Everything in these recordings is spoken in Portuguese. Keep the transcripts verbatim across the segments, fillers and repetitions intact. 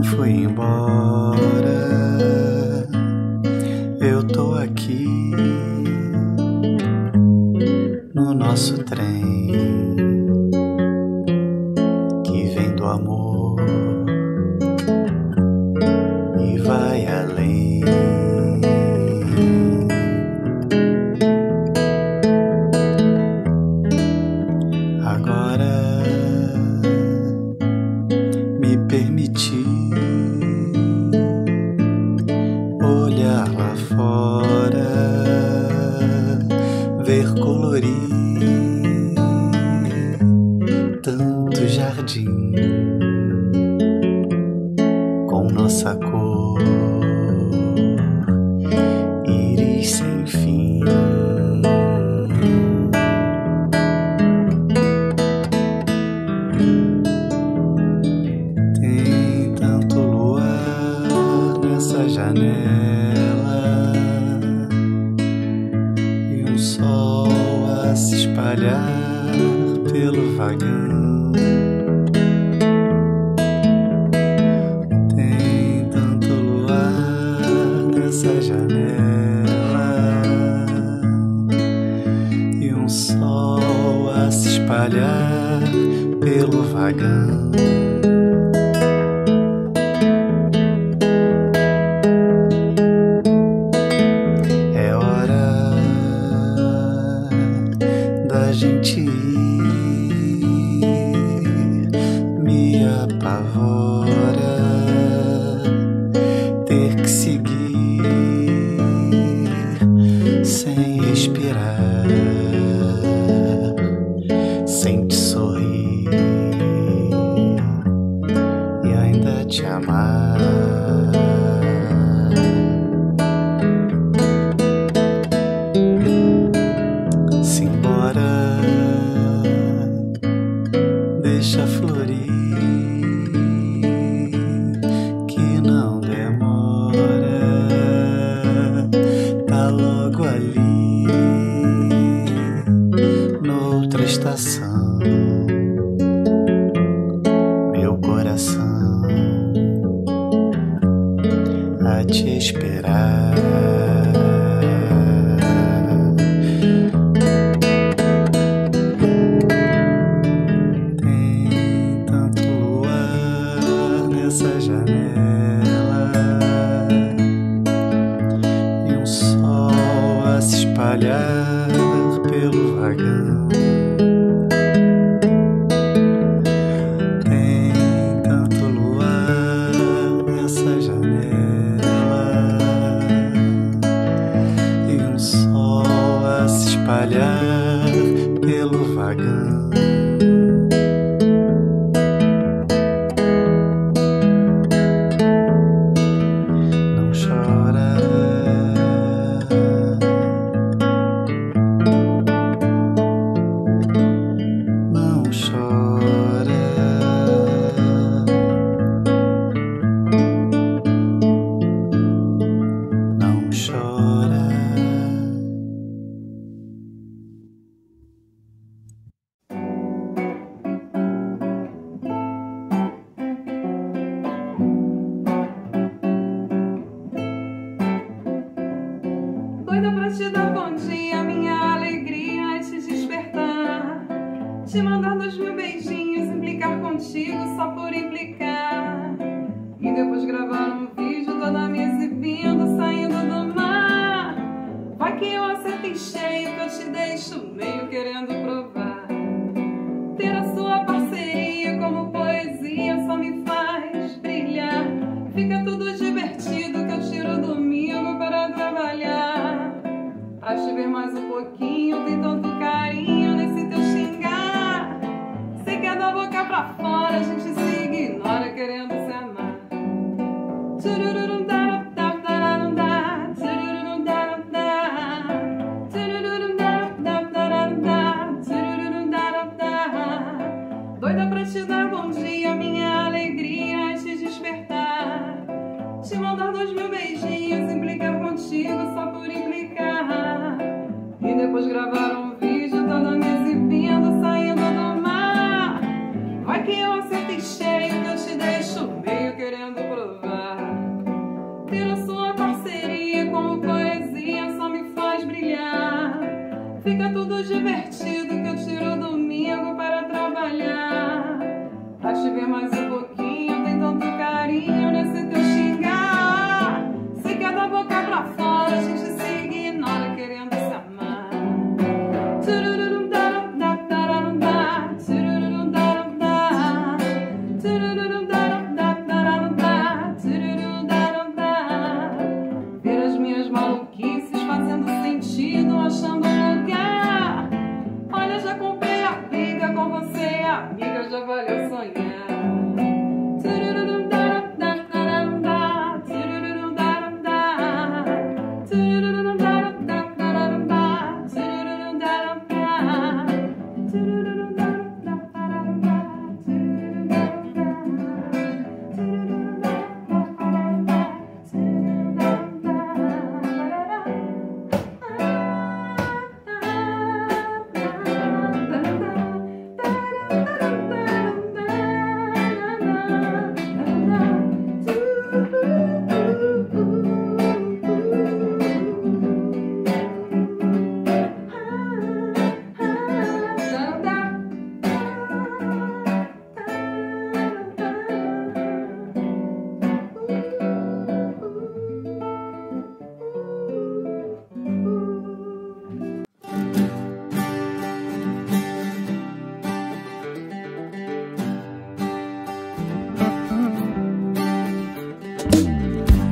não fui embora, eu tô aqui no nosso trem que vem do amor e vai além. Agora me permitir olhar lá fora, ver colorir tanto jardim com nossa cor, íris sem fim. Tem tanto luar nessa janela e um sol a se espalhar pelo vagão. Tem tanto luar nessa janela e um sol a se espalhar pelo vagão. É hora da gente ir, me apavora ter que seguir sem respirar, sem te sorrir e ainda te amar. Simbora, deixa florir, que não demora, tá logo ali, noutra estação, meu coração a te esperar. Tem tanto luar nessa janela e um sol a se espalhar pelo vagão. Tem tanto luar nessa janela e um sol a se espalhar pelo vagão.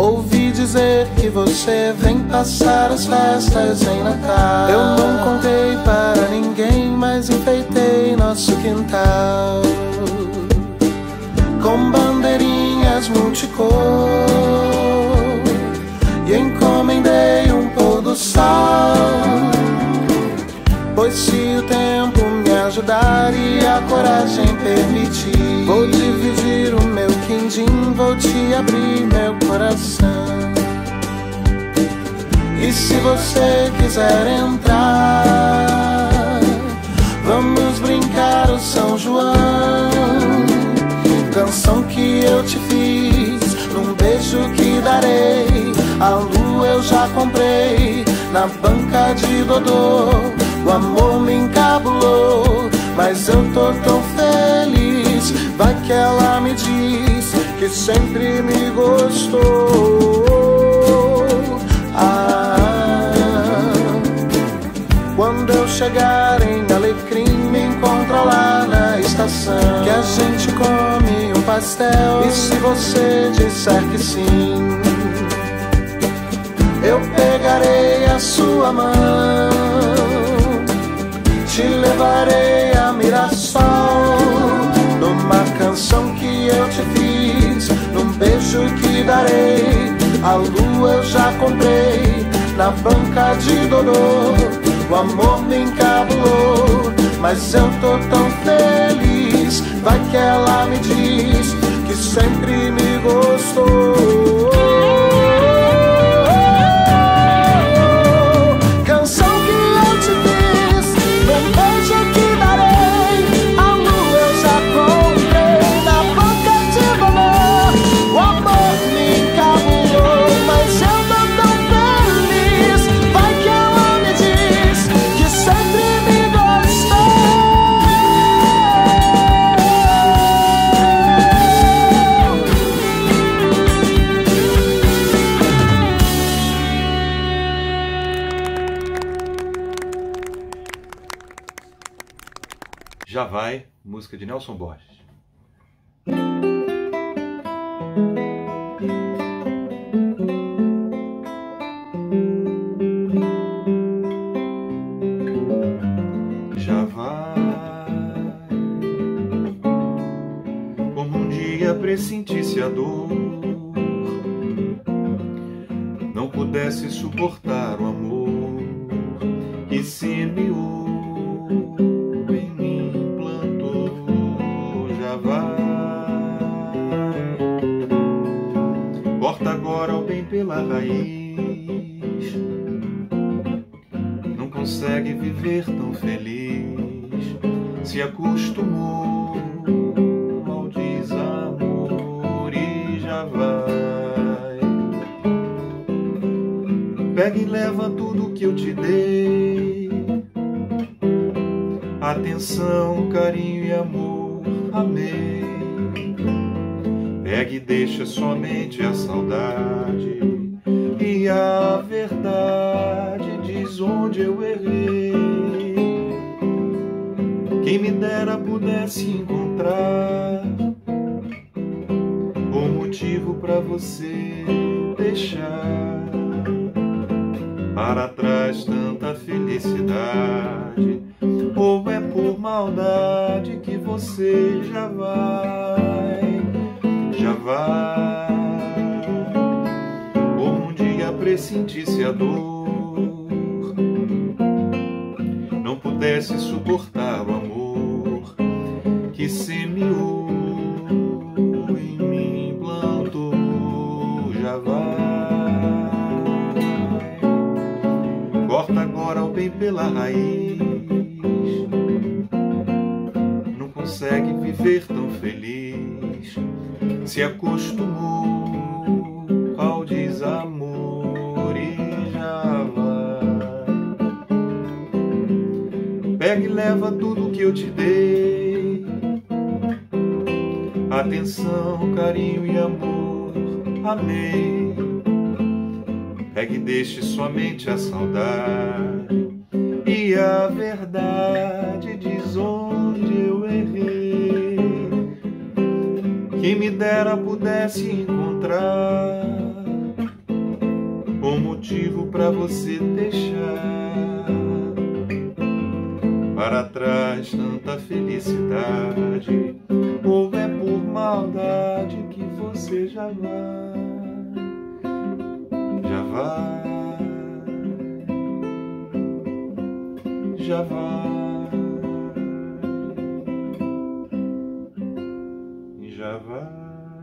Ouvi dizer que você vem passar as festas em Natal. Eu não contei para ninguém, mas enfeitei nosso quintal com bandeirinhas multicor e encomendei um pôr do sol. Pois se o tempo me ajudar e a coragem permitir, vou dividir o meu quindim, vou te abrir meu coração. E se você quiser entrar, vamos brincar o São João. Canção que eu te fiz, num beijo que darei. A lua eu já comprei na banca de Dodô. O amor me encabulou, mas eu tô tão feliz. Vai que ela me diz que sempre me gostou. Ah, quando eu chegar em Alecrim, me encontra lá na estação, que a gente come um pastel. E se você disser que sim, eu pegarei a sua mão, te levarei a Mirassol, numa canção que eu te fiz, num beijo que darei. A lua eu já comprei na banca de Dodô. O amor me encabulou, mas eu tô tão feliz. Vai que ela me diz que sempre me gostou. Já Vai, música de Nelson Borges. Já vai, como um dia pressentisse a dor, não pudesse suportar o amor que semeou. Corta agora o bem pela raiz, não consegue viver tão feliz, se acostumou ao desamor e já vai. Pega e leva tudo que eu te dei, atenção, carinho e amor, amei. Pega e deixa somente a saudade e a verdade diz onde eu errei. Quem me dera pudesse encontrar um motivo pra você deixar para trás tanta felicidade, ou é por maldade que você já vai. Já vai, como um dia pressentisse a dor, não pudesse suportar o amor que semeou em mim, plantou. Já vai, corta agora o bem pela raiz, não consegue viver tão feliz, se acostumou ao desamor e já vai. Pega e leva tudo que eu te dei, atenção, carinho e amor, amei. Pega e deixe somente a saudade e a verdade diz onde eu errei. Quem me dera pudesse encontrar motivo pra você deixar para trás tanta felicidade? Ou é por maldade que você já vai, já vai, já vai, já vai.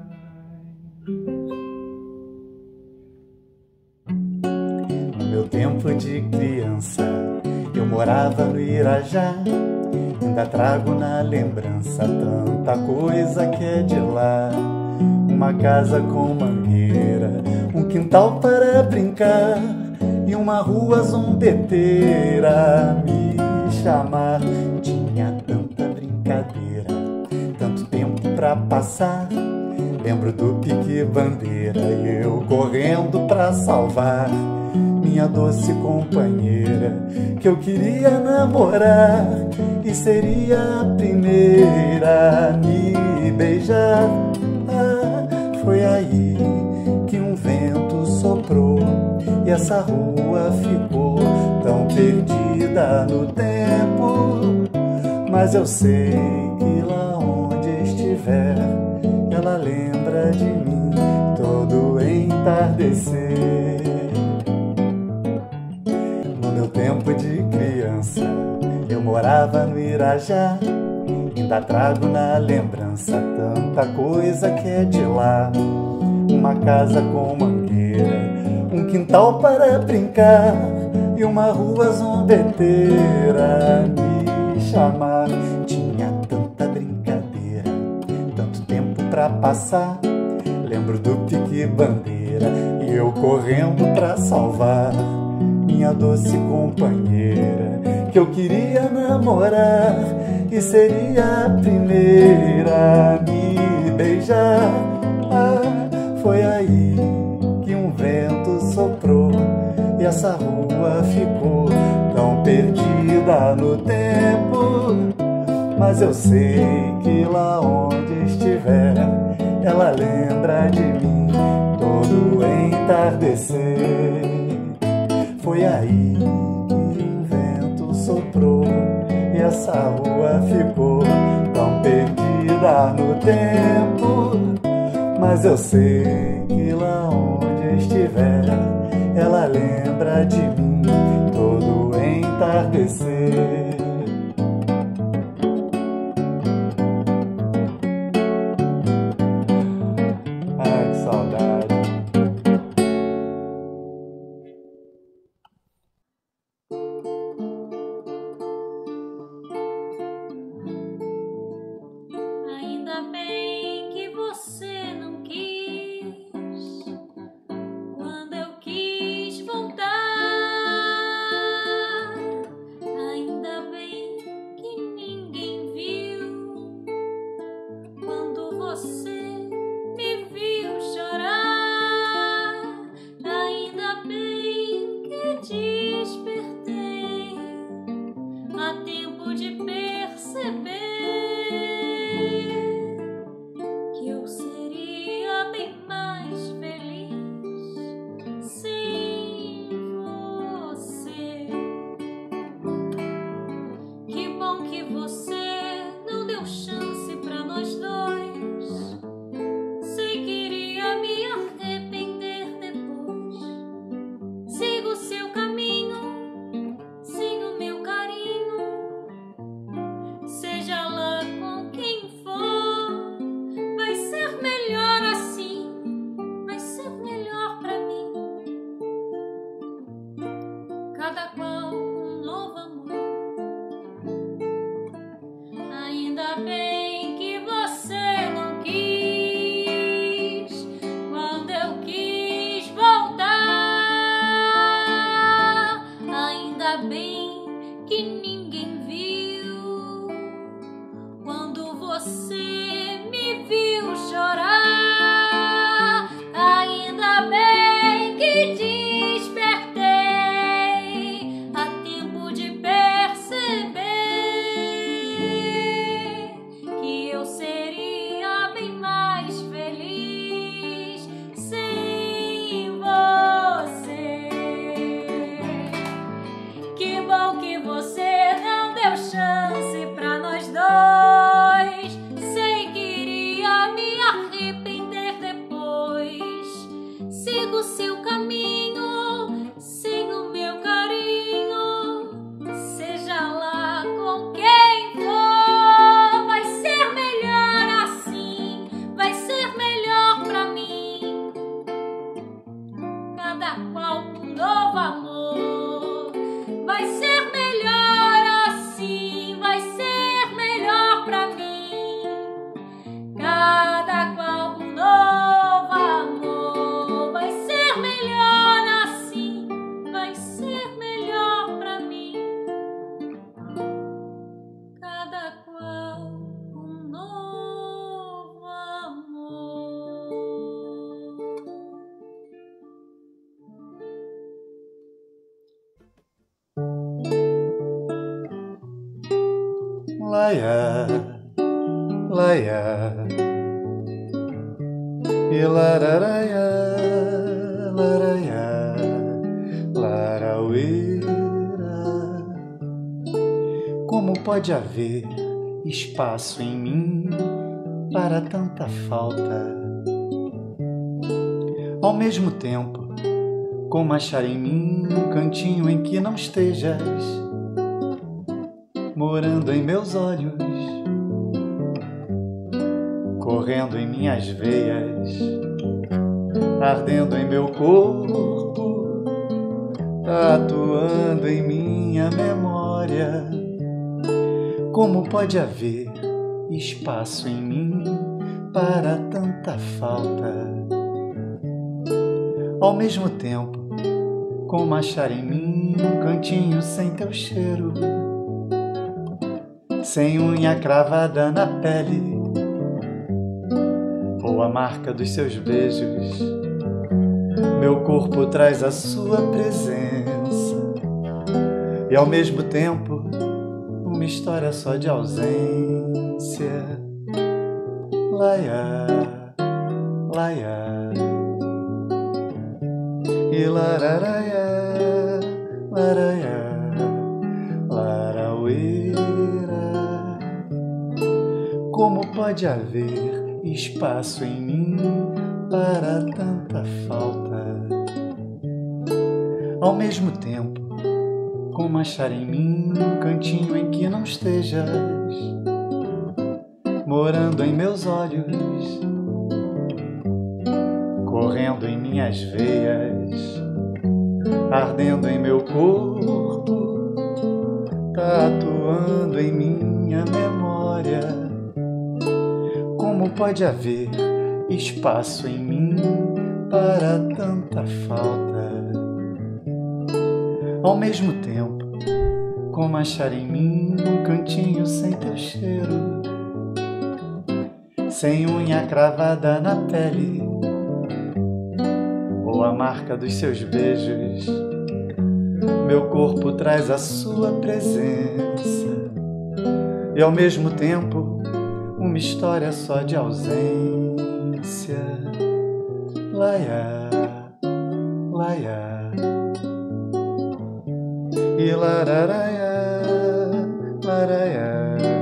No meu tempo de criança, eu morava no Irajá. Ainda trago na lembrança tanta coisa que é de lá. Uma casa com mangueira, um quintal para brincar e uma rua zombeteira me chamar. Tinha tanta brincadeira, tanto tempo pra passar. Lembro do pique-bandeira e eu correndo pra salvar minha doce companheira, que eu queria namorar e seria a primeira a me beijar. Ah, foi aí que um vento soprou e essa rua ficou tão perdida no tempo. Mas eu sei que lá onde estiver, ela lembra de mim todo entardecer. No meu tempo de criança, eu morava no Irajá. Ainda trago na lembrança tanta coisa que é de lá. Uma casa com mangueira, um quintal para brincar e uma rua zombeteira me chamar. Tinha tanta brincadeira, tanto tempo pra passar. Lembro do pique-bandeira e eu correndo pra salvar minha doce companheira, que eu queria namorar e seria a primeira a me beijar. Ah, foi aí que um vento soprou e essa rua ficou tão perdida no tempo. Mas eu sei que lá onde estiver, ela lembra de mim todo entardecer. Foi aí que um vento soprou e essa rua ficou tão perdida no tempo. Mas eu sei que lá onde estiver, ela lembra de mim todo entardecer. Ai, que saudade. Ainda bem que você não quis quando eu quis voltar. Ainda bem que ninguém viu quando você me viu chorar. Ainda bem que despertei a tempo de perceber que eu seria bem mais feliz sem você. Que bom que você não deu chance pra nós dois. Sei que iria me arrepender depois. Siga o seu caminho sem o meu carinho. Seja lá com quem for, vai ser melhor assim, vai ser melhor pra mim. Cada qual um novo amor. Ainda bem que você não quis quando eu quis voltar. Ainda bem que ninguém viu quando você me viu chorar. laia, laia, e lararaia, laraia, laraueira. Como pode haver espaço em mim para tanta falta? Ao mesmo tempo, como achar em mim um cantinho em que não estejas, morando em meus olhos, correndo em minhas veias, ardendo em meu corpo, tatuando em minha memória. Como pode haver espaço em mim para tanta falta? Ao mesmo tempo, como achar em mim um cantinho sem teu cheiro, sem unha cravada na pele, ou a marca dos seus beijos. Meu corpo traz a sua presença, e ao mesmo tempo uma história só de ausência. Laia, laia, e lararaia, laraia, laraueira. Como pode haver espaço em mim para tanta falta? Ao mesmo tempo, como achar em mim um cantinho em que não estejas, morando em meus olhos, correndo em minhas veias, ardendo em meu corpo, tatuando em minha memória. Como pode haver espaço em mim para tanta falta? Ao mesmo tempo, como achar em mim um cantinho sem teu cheiro, sem unha cravada na pele, ou a marca dos seus beijos. Meu corpo traz a sua presença, e ao mesmo tempo uma história só de ausência. Laia, laia, e lararaia, laraia.